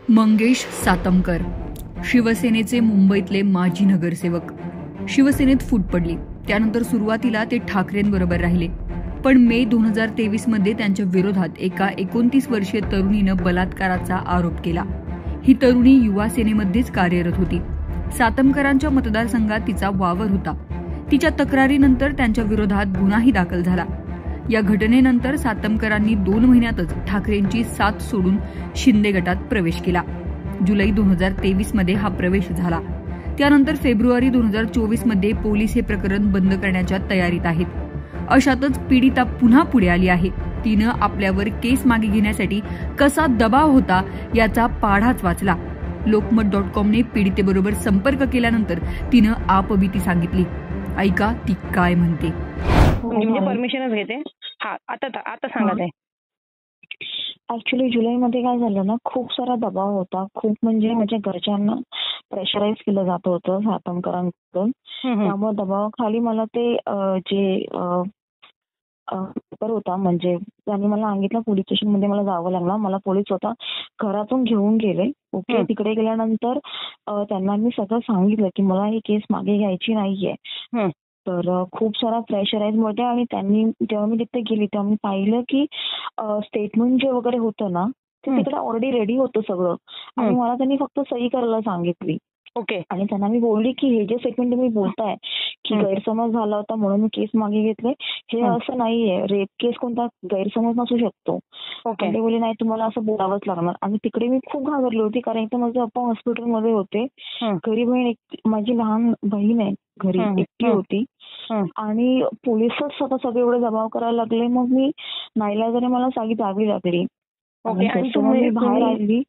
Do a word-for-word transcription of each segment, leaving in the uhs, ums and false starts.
मंगेश सातमकर, शिवसेनेचे मुंबईतले माजी नगरसेवक. शिवसेनेत फूट पडली. त्यानंतर सुरुवातीला ते ठाकरेंबरोबर राहिले, पण मे दोन हजार तेवीस मध्ये त्यांच्या विरोधात एका एकोणतीस वर्षीय तरुणीनं बलात्काराचा आरोप केला. ही तरुणी युवा सेनेमध्येच कार्यरत होती. सातमकरांच्या मतदारसंघात तिचा वावर होता. तिच्या तक्रारीनंतर त्यांच्या विरोधात गुन्हाही दाखल झाला. या घटनेनंतर सातमकरांनी दोन महिन्यातच ठाकरेंची साथ सोडून शिंदे गटात प्रवेश केला. जुलै दोन हजार तेवीस मध्ये हा प्रवेश झाला. त्यानंतर फेब्रुवारी दोन हजार चोवीस मध्ये पोलीस हे प्रकरण बंद करण्याच्या तयारीत आहेत. अशातच पीडिता पुन्हा पुढे आली आहे. तिनं आपल्यावर केस मागे घेण्यासाठी कसा दबाव होता याचा पाढाच वाचला. लोकमत डॉट कॉमने पीडितेबरोबर संपर्क केल्यानंतर तिनं आपबीती सांगितली. ऐका ती काय म्हणते. म्हणजे परमिशनच घेते. हा आता आता सांगा ते. ऍक्च्युली जुलैमध्ये काय झालं ना, खूप सारा दबाव होता. खूप म्हणजे माझ्या घरच्यांना प्रेशराईज केलं जात होतं सातमकरांकडून. त्यामुळे दबावाखाली मला ते जे पेपर होता, म्हणजे त्यांनी मला सांगितलं पोलीस स्टेशन मध्ये मला जावं लागलं. मला पोलीस स्वतः घरातून घेऊन गेले. ओके, तिकडे गेल्यानंतर त्यांना मी सगळं सांगितलं की मला ही केस मागे घ्यायची नाहीये. तर खूप सारा प्रेशराईज होते आणि त्यांनी जेव्हा मी तिथे गेली तेव्हा मी पाहिलं की स्टेटमेंट जे वगैरे होतं ना ते तिकडे ऑलरेडी रेडी होतं सगळं. आणि मला त्यांनी फक्त सही करायला सांगितली. ओके. आणि त्यांना मी बोलली की हे जे स्टेटमेंट तुम्ही बोलताय की गैरसमज झाला होता म्हणून मी केस मागे घेतले, हे असं नाहीये. रेप केस कोणता गैरसमज नसू शकतो. ते बोलले नाही तुम्हाला असं बोलावंच लागणार. आणि तिकडे मी खूप घाबरली होती कारण इथं माझं पप्पा हॉस्पिटलमध्ये होते. घरी बहीण, माझी लहान बहीण आहे घरी एकटी होती. आणि पोलिसच स्वतः सगळे एवढे दबाव करायला लागले. मग मी नाईलाजाने मला जागी जावी लागली. मी बाहेर आली,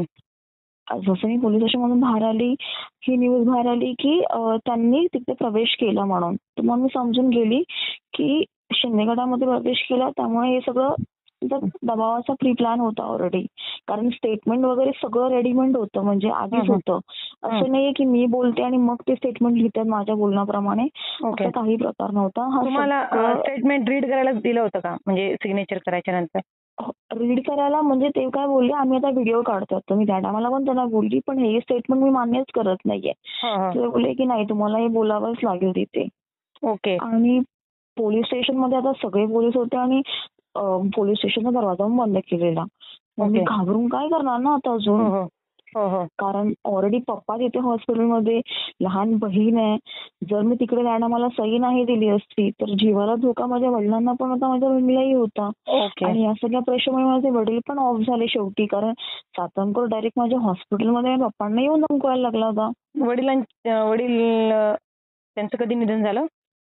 जसं मी पोलीस स्टेशनमधून बाहेर आली ही न्यूज बाहेर आली की त्यांनी तिथे प्रवेश केला म्हणून. तर मग मी समजून गेली की शिंदे गटामध्ये प्रवेश केला. त्यामुळे हे सगळं दबावाचा प्री प्लॅन होता ऑलरेडी. कारण स्टेटमेंट वगैरे सगळं रेडीमेड होतं, म्हणजे आधीच होतं. असं नाहीये की मी बोलते आणि मग ते स्टेटमेंट लिहितात माझ्या बोलण्याप्रमाणे, असं काही प्रकार नव्हता. तुम्हाला स्टेटमेंट रीड करायला दिलं होतं का, म्हणजे सिग्नेचर करायच्या नंतर? रीड करायला म्हणजे ते काय बोलले आम्ही आता व्हिडिओ काढतो. तर मी त्या टायमाला पण त्यांना बोलली पण हे स्टेटमेंट मी मान्यच करत नाहीये. ते बोलले की नाही तुम्हाला हे बोलावंच लागेल तिथे. ओके. आणि पोलीस स्टेशन मध्ये आता सगळे पोलीस होते आणि पोलीस स्टेशनचा दरवाजा पण बंद केलेला. मी घाबरून काय करणार ना आता अजून, कारण ऑलरेडी पप्पा तिथे हॉस्पिटलमध्ये, लहान बहीण आहे. जर मी तिकडे जाणं मला सही नाही दिली असती तर जीवाला धोका माझ्या वडिलांना पण होता, माझ्या बहिणीलाही होता. आणि या सगळ्या प्रेशरमुळे माझे वडील पण ऑफ झाले शेवटी, कारण सातमकर डायरेक्ट माझ्या हॉस्पिटलमध्ये पप्पांना येऊन धमकावायला लागला होता. वडिलांच्या वडील त्यांचं कधी निधन झालं?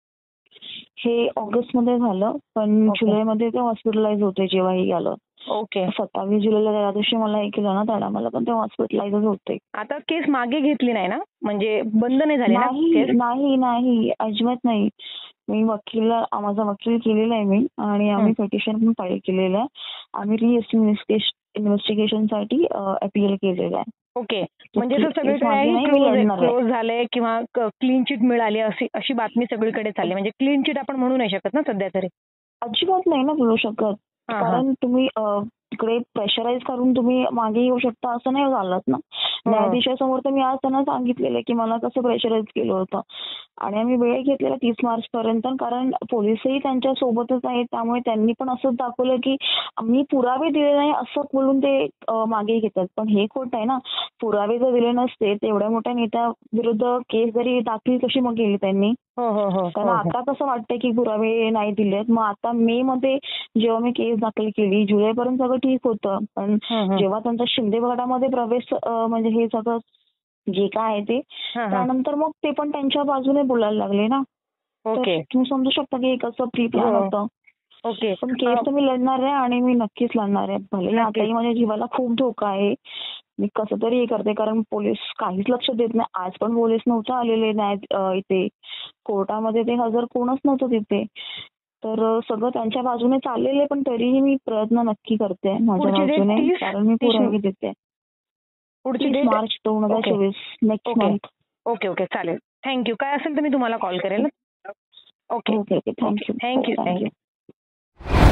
हे ऑगस्ट मध्ये झालं, पण जुलैमध्ये ते हॉस्पिटलाइज होते जेव्हाही आलं. ओके. सत्तावीस जुलैला त्या दिवशी मला हे केलं ना त्याला मला पण ते हॉस्पिटलाइज होते. आता केस मागे घेतली नाही ना, म्हणजे बंद नाही झाली ना केस? नाही नाही अजिबात नाही. मी वकील माझा वकील केलेला आहे मी, आणि आम्ही पिटिशन पण फाईल केलेलं आहे. आम्ही रि इन्व्हेस्टिगेशन साठी अपील केलेलं आहे. ओके. म्हणजे सगळीकडे क्लोज झालंय किंवा क्लीन चिट मिळाली अशी अशी बातमी सगळीकडे चालली, म्हणजे क्लीन चिट आपण म्हणू नाही शकत ना सध्या तरी? अजिबात नाही ना बोलू शकत, कारण तुम्ही तिकडे प्रेशराईज करून तुम्ही मागे येऊ शकता असं नाही झालं ना. न्यायाधीशासमोर तर मी आज त्यांना सांगितलेलं की मला कसं प्रेशराईज केलं होतं. आणि आम्ही वेळ घेतलेला तीस मार्च पर्यंत, कारण पोलीसही त्यांच्या सोबतच आहेत. त्यामुळे त्यांनी पण असंच दाखवलं की मी पुरावे दिले नाही असं बोलून ते मागे घेतात. पण हे खोट आहे ना, पुरावे जर दिले नसते तेवढ्या मोठ्या नेत्या विरुद्ध केस जरी दाखल कशी मग केली त्यांनी? कारण आता कसं वाटतंय की पुरावे नाही दिलेत. मग आता मे मध्ये जेव्हा मी केस दाखल केली जुलैपर्यंत सगळं ठीक होतं, पण जेव्हा त्यांचा शिंदे गटामध्ये प्रवेश म्हणजे हे सगळं जे काय आहे ते, त्यानंतर मग ते पण त्यांच्या बाजूने बोलायला लागले ना. तुम्ही समजू शकता की कसं प्री प्लॅन होतं. ओके. पण केस तर मी लढणार आहे आणि मी नक्कीच लढणार आहे. भले आताही माझ्या जीवाला खूप धोका आहे. मी कसं तरी हे करते, कारण पोलीस काहीच लक्ष देत नाही. आज पण पोलीस नव्हतं आलेले न्याय इथे कोर्टामध्ये, ते हजर कोणच नव्हतं तिथे. तर सगळं त्यांच्या बाजूने चाललेलं आहे, पण तरीही मी प्रयत्न नक्की करते माझ्या बाजूने, कारण मी पुरावे देते. पुढची डेट मार्च दोन हजार चोवीस नेक्स्ट मंथ. ओके ओके चालेल. थँक्यू. काय असेल तर मी तुम्हाला कॉल करेल. Okay okay thank you thank you thank you.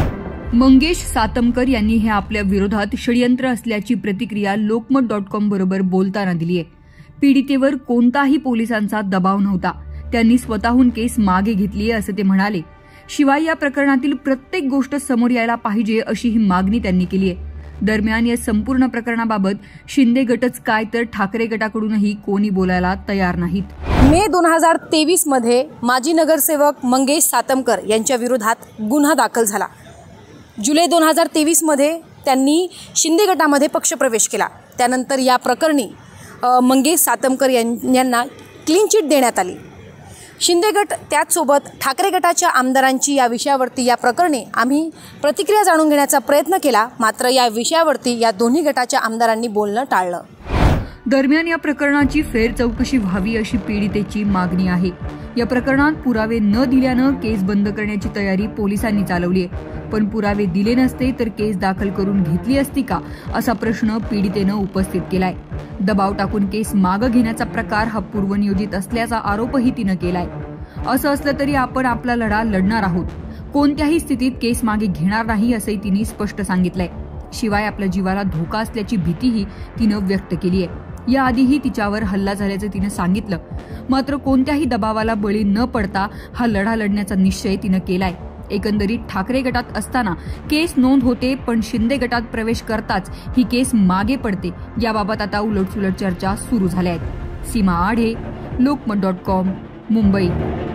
Mangesh Satamkar यांनी हे आपल्या विरोधात षडयंत्र असल्याची प्रतिक्रिया लोकमत डॉट कॉम बरोबर बोलताना दिली आहे. पीडितेवर कोणताही पोलिसांचा दबाव नव्हता. त्यांनी स्वतःहून केस मागे घेतली असं ते म्हणाले. शिवाय या प्रकरणातील प्रत्येक गोष्ट समोर यायला पाहिजे अशी ही मागणी त्यांनी केली आहे. दरम्यान या संपूर्ण प्रकरणाबाबत शिंदे गटच काय तर ठाकरे गटाकडूनही कोणी बोलायला तयार नाहीत. मे दोन हजार तेवीस मध्ये माजी नगरसेवक मंगेश सातमकर यांच्या विरोधात गुन्हा दाखल झाला. जुलै दोन हजार तेवीस मध्ये त्यांनी शिंदे गटामध्ये पक्षप्रवेश केला. त्यानंतर या प्रकरणी मंगेश सातमकर यांना क्लीन चिट देण्यात आली. शिंदे गट त्याचसोबत ठाकरे गटाच्या आमदारांची या विषयावरती या प्रकरणी आम्ही प्रतिक्रिया जाणून घेण्याचा प्रयत्न केला. मात्र या विषयावरती या दोन्ही गटाच्या आमदारांनी बोलणं टाळलं. दरम्यान या प्रकरणाची फेर चौकशी व्हावी अशी पीडितेची मागणी आहे. या प्रकरणात पुरावे न दिल्यानं केस बंद करण्याची तयारी पोलिसांनी चालवली आहे. पण पुरावे दिले नसते तर केस दाखल करून घेतली असती का असा प्रश्न पीडितेनं उपस्थित केलाय. दबाव टाकून केस मागं घेण्याचा प्रकार हा पूर्वनियोजित असल्याचा आरोपही तिनं केलाय. असं असलं तरी आपण आपला लढा लढणार आहोत. कोणत्याही स्थितीत केस मागे घेणार नाही असंही तिने स्पष्ट सांगितलंय. शिवाय आपल्या जीवाला धोका असल्याची भीतीही तिनं व्यक्त केली आहे. याआधीही तिच्यावर हल्ला झाल्याचं तिनं सांगितलं. मात्र कोणत्याही दबावाला बळी न पडता हा लढा लढण्याचा निश्चय तिनं केलाय. एकंदरीत ठाकरे गटात असताना केस नोंद होते, पण शिंदे गटात प्रवेश करताच ही केस मागे पडते. याबाबत आता उलटसुलट चर्चा सुरू झाल्या आहेत. Seema Adhe, Lokmat dot com, Mumbai.